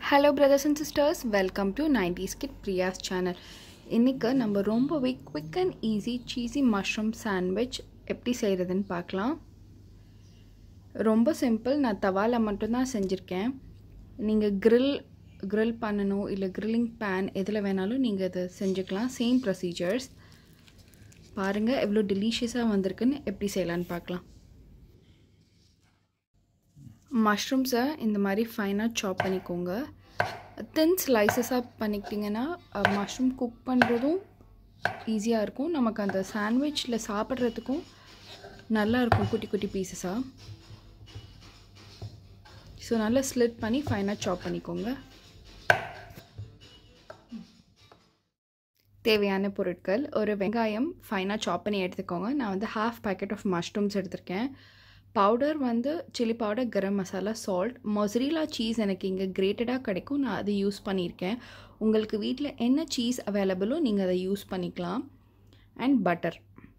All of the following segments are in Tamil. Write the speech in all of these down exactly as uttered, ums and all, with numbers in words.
Hello brothers and sisters, welcome to nineties Kid Priya's channel. இன்னைக்கு நம்ம ரொம்பவே quick and easy cheesy mushroom sandwich எப்படி செய்யறதுன்னு பார்க்கலாம். ரொம்ப சிம்பிள். நான் தவால மட்டும் தான் செஞ்சிருக்கேன். நீங்க grill grill பண்ணனும் இல்ல grilling pan எதுல வேணாலும் நீங்க இத செஞ்சுக்கலாம். Same procedures. பாருங்க எவ்வளவு டெலிஷியஸா வந்திருக்குன்னு எப்படி செய்யலாம்னு பார்க்கலாம். mushrooms இந்த மாதிரி ஃபைனா சாப் பண்ணிக்கோங்க. thin slices ஆ பண்ணிக்கிட்டீங்கன்னா mushroom cook பண்றதும் ஈஸியா இருக்கும். நமக்கு அந்த சாண்ட்விச்ல சாப்பிடுறதுக்கும் நல்லா இருக்கும் குட்டி குட்டி பீசஸா. சோ நல்லா ஸ்லிட் பண்ணி ஃபைனா சாப் பண்ணிக்கோங்க. தேவையான பொருட்கள் ஒரு வெங்காயம் ஃபைனா சாப் பண்ணி எடுத்துக்கோங்க. நான் வந்து half packet of mushrooms எடுத்துர்க்கேன். பவுடர் வந்து chili powder, garam masala, salt, mozzarella cheese எனக்கு இங்க கிரேட்டடா கிடைக்கும். நான் அதை யூஸ் பண்ணியிருக்கேன். உங்களுக்கு வீட்ல என்ன cheese available-ஓ நீங்க அதை யூஸ் பண்ணிக்கலாம். and butter.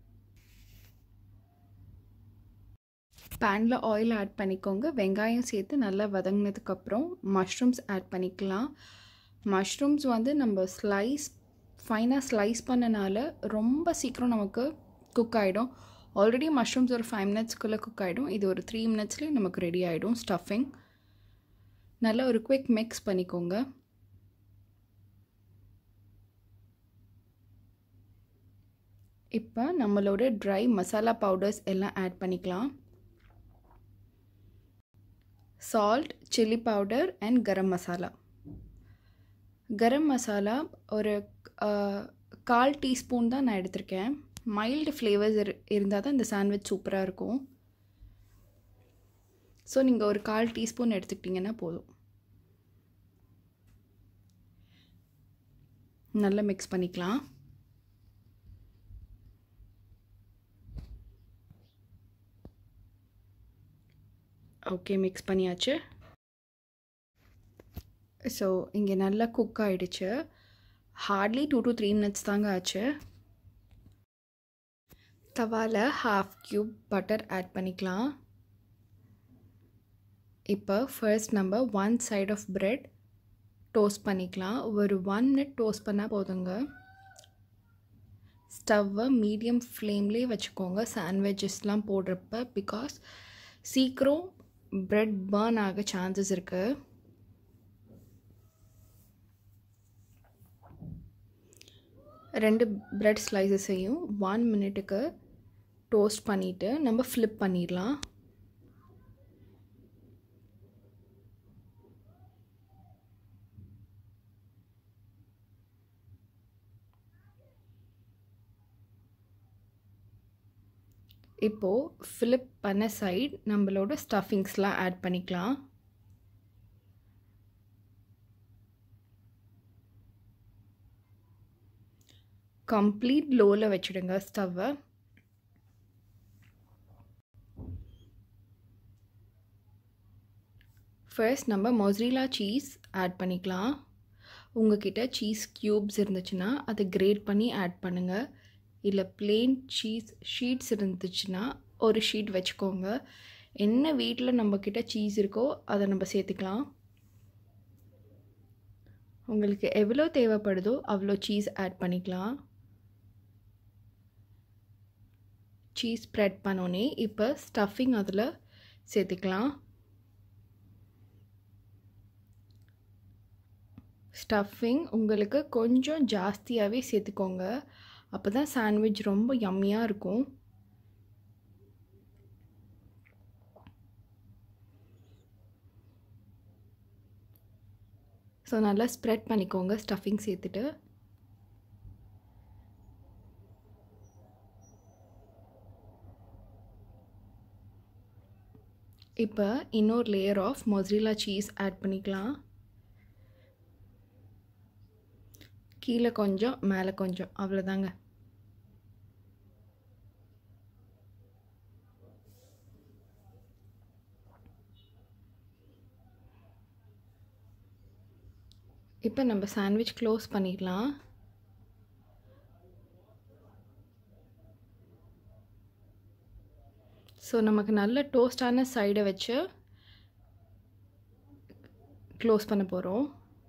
panல oil add பண்ணிக்கோங்க. வெங்காயம் சேர்த்து நல்லா வதங்கினதுக்கு அப்புறம் mushrooms add பண்ணிக்கலாம். mushrooms வந்து நம்ம slice ஃபைனா ஸ்லைஸ் பண்ணனால ரொம்ப சீக்கிரம் நமக்கு குக் ஆயிடும். ஆல்ரெடி mushrooms ஒரு five minutes குள்ள குக் ஆயிடும். இது ஒரு three minutesலயே நமக்கு ரெடி ஆயிடும் ஸ்டஃபிங். நல்ல ஒரு குயிக் மிக்ஸ் பண்ணிக்கோங்க. இப்போ நம்மளோட dry மசாலா பவுடர்ஸ் எல்லாம் ஆட் பண்ணிக்கலாம். salt, chili powder and garam masala. garam masala ஒரு கால் டீஸ்பூன் தான் நான் எடுத்திருக்கேன். மைல்டு ஃப்ளேவர்ஸ் இருந்தால் தான் இந்த சாண்ட்விச் சூப்பராக இருக்கும். ஸோ நீங்கள் ஒரு கால் டீஸ்பூன் எடுத்துக்கிட்டிங்கன்னா போதும். நல்லா மிக்ஸ் பண்ணிக்கலாம். ஓகே, மிக்ஸ் பண்ணியாச்சு. ஸோ இங்கே நல்லா குக் ஆகிடுச்சு. Hardly two to three minutes தாங்க ஆச்சு. தவால ஹாஃப் கியூப் பட்டர் ஆட் பண்ணிக்கலாம். இப்போ ஃபர்ஸ்ட் நம்ம one side of bread toast பண்ணிக்கலாம். ஒரு ஒன் மினிட் டோஸ்ட் பண்ணால் போதுங்க. ஸ்டவ்வை மீடியம் ஃப்ளேம்லேயே வச்சுக்கோங்க சாண்ட்விச்சஸ்லாம் போடுறப்ப. பிகாஸ் சீக்கிரம் பிரெட் பர்ன் ஆக சான்சஸ் இருக்குது. ரெண்டு பிரெட் ஸ்லைசஸையும் ஒன் மினிட்டுக்கு டோஸ்ட் பண்ணிவிட்டு நம்ம ஃப்ளிப் பண்ணிடலாம். இப்போது ஃப்ளிப் பண்ண சைட் நம்மளோட ஸ்டஃபிங்ஸ்லாம் ஆட் பண்ணிக்கலாம். கம்ப்ளீட் லோவில் வச்சுடுங்க ஸ்டவ்வை. ஃபர்ஸ்ட் நம்ம மொசரேலா சீஸ் ஆட் பண்ணிக்கலாம். உங்ககிட்ட சீஸ் க்யூப்ஸ் இருந்துச்சுன்னா அதை கிரேட் பண்ணி ஆட் பண்ணுங்கள். இல்லை பிளெயின் சீஸ் ஷீட்ஸ் இருந்துச்சுன்னா ஒரு ஷீட் வச்சுக்கோங்க. என்ன வீட்டில் நம்மக்கிட்ட சீஸ் இருக்கோ அதை நம்ம சேர்த்துக்கலாம். உங்களுக்கு எவ்வளோ தேவைப்படுதோ அவ்வளோ சீஸ் ஆட் பண்ணிக்கலாம். சீஸ் ஸ்ப்ரெட் பண்ணோன்னே இப்போ ஸ்டஃபிங் அதில் சேர்த்துக்கலாம். ஸ்டஃபிங் உங்களுக்கு கொஞ்சம் ஜாஸ்தியாகவே சேர்த்துக்கோங்க. அப்போ தான் சாண்ட்விச் ரொம்ப யம்மியாக இருக்கும். ஸோ நல்லா ஸ்ப்ரெட் பண்ணிக்கோங்க ஸ்டஃபிங் சேர்த்துட்டு. இப்போ இன்னொரு layer of mozzarella cheese add பண்ணிக்கலாம். கீழே கொஞ்சம் மேலே கொஞ்சம், அவ்வளோதாங்க. இப்போ நம்ம சாண்ட்விச் க்ளோஸ் பண்ணிடலாம். ஸோ நமக்கு நல்ல டோஸ்டான சைடை வச்சு க்ளோஸ் பண்ண போகிறோம்.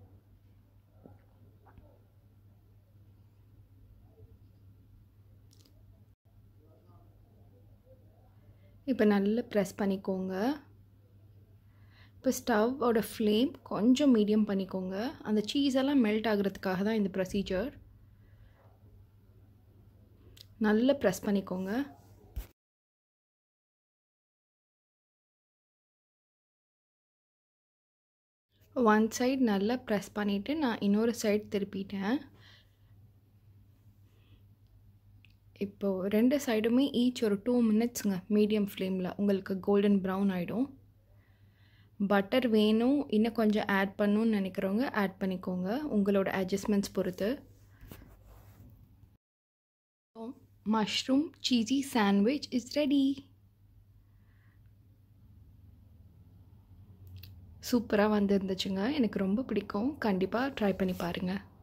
இப்போ நல்லா ப்ரெஸ் பண்ணிக்கோங்க. இப்போ ஸ்டவ்வோட ஃப்ளேம் கொஞ்சம் மீடியம் பண்ணிக்கோங்க. அந்த சீஸ் எல்லாம் மெல்ட் ஆகிறதுக்காக தான் இந்த ப்ரொசீஜர். நல்லா ப்ரெஸ் பண்ணிக்கோங்க. ஒன் சைடு நல்லா ப்ரெஸ் பண்ணிவிட்டு நான் இன்னொரு சைடு திருப்பிட்டேன். இப்போது ரெண்டு சைடுமே ஈச் ஒரு டூ மினிட்ஸுங்க மீடியம் ஃப்ளேமில் உங்களுக்கு கோல்டன் ப்ரௌன் ஆகிடும். பட்டர் வேணும் இன்னும் கொஞ்சம் ஆட் பண்ணணும்னு நினைக்கிறவங்க ஆட் பண்ணிக்கோங்க, உங்களோட அட்ஜஸ்ட்மெண்ட்ஸ் பொறுத்து. Mushroom cheesy sandwich is ready. சூப்பராக வந்துருந்துச்சுங்க. எனக்கு ரொம்ப பிடிக்கும். கண்டிப்பாக ட்ரை பண்ணி பாருங்கள்.